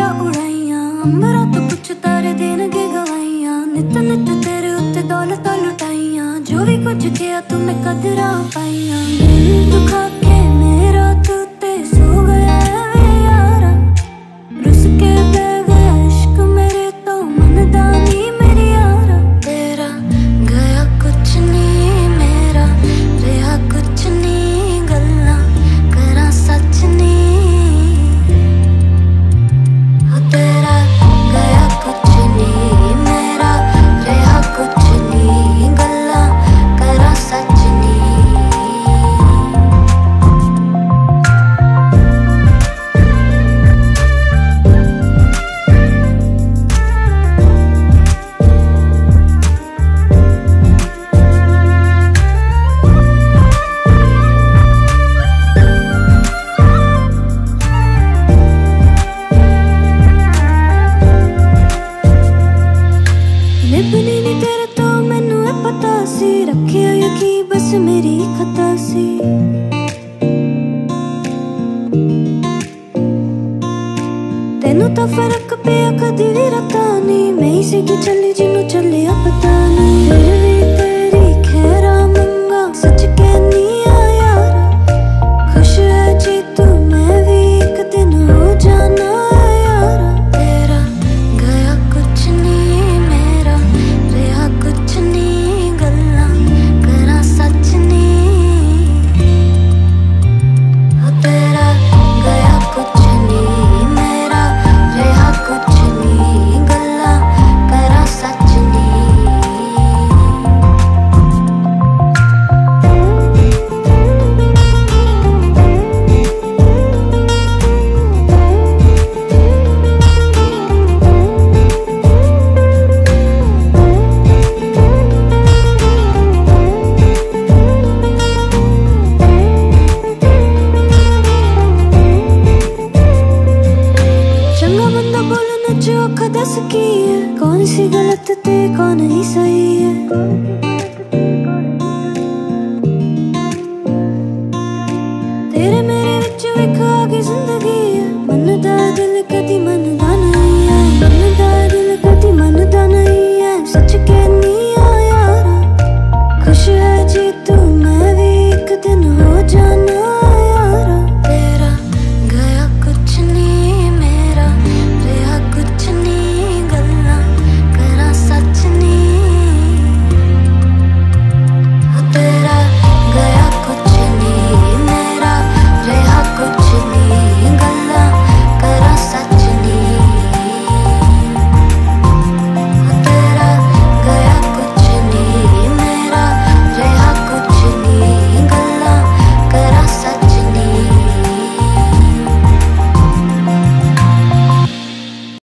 उड़ाइयां अंबरा तो कुछ तारे देनगे गवाइयां नित नित तेरे उत्ते दौलत लुटाइयां जो भी कुछ किया तूने कदरा पाइयां दिल दुखा के मेरा तू ते सो गया वे यारा रुस के बह गया इश्क मेरे तो मनदानी मेरी यारा तेरा गया कुछ नहीं मेरा रहा कुछ नहीं गल्ला करा सच नहीं तेरा गया कुछ नहीं मेरा रहा कुछ नहीं गल्ला करा सच नहीं निभनी नी तेरे तो मैनू है पता सी रखिया यकीन बस मेरी खता सी तेनू तो फर्क पिया कदी भी रता नहीं मैं ही सी की चली जी